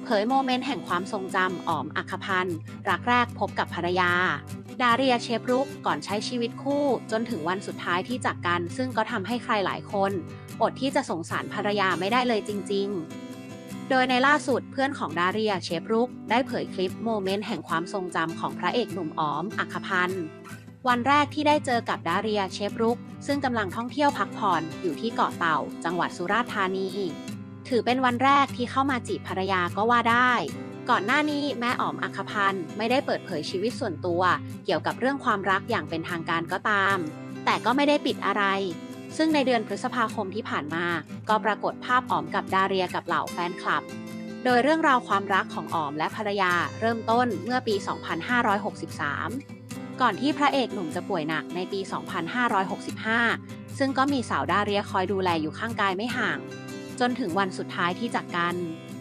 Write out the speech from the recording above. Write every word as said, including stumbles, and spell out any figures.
ผยโมเมนต์แห่งความทรงจำอ๋อมอัคคพันธ์รักแรกพบกับภรรยาดาเรียเชฟรุกก่อนใช้ชีวิตคู่จนถึงวันสุดท้ายที่จากกันซึ่งก็ทำให้ใครหลายคนอดที่จะสงสารภรรยาไม่ได้เลยจริงๆโดยในล่าสุดเพื่อนของดาเรียเชฟรุกได้เผยคลิปโมเมนต์แห่งความทรงจำของพระเอกหนุ่มอ๋อมอัคคพันธ์วันแรกที่ได้เจอกับดาเรียเชฟรุกซึ่งกำลังท่องเที่ยวพักผ่อนอยู่ที่เกาะเต่าจังหวัดสุราษฎร์ธานีถือเป็นวันแรกที่เข้ามาจีบภรรยาก็ว่าได้ก่อนหน้านี้แม่อ๋อมอัคคพันธ์ไม่ได้เปิดเผยชีวิตส่วนตัวเกี่ยวกับเรื่องความรักอย่างเป็นทางการก็ตามแต่ก็ไม่ได้ปิดอะไรซึ่งในเดือนพฤษภาคมที่ผ่านมาก็ปรากฏภาพอ๋อมกับดาเรียกับเหล่าแฟนคลับโดยเรื่องราวความรักของอ๋อมและภรรยาเริ่มต้นเมื่อปี สองพันห้าร้อยหกสิบสาม ก่อนที่พระเอกหนุ่มจะป่วยหนักในปี สองพันห้าร้อยหกสิบห้า ซึ่งก็มีสาวดาเรียคอยดูแลอยู่ข้างกายไม่ห่างจนถึงวันสุดท้ายที่จากกัน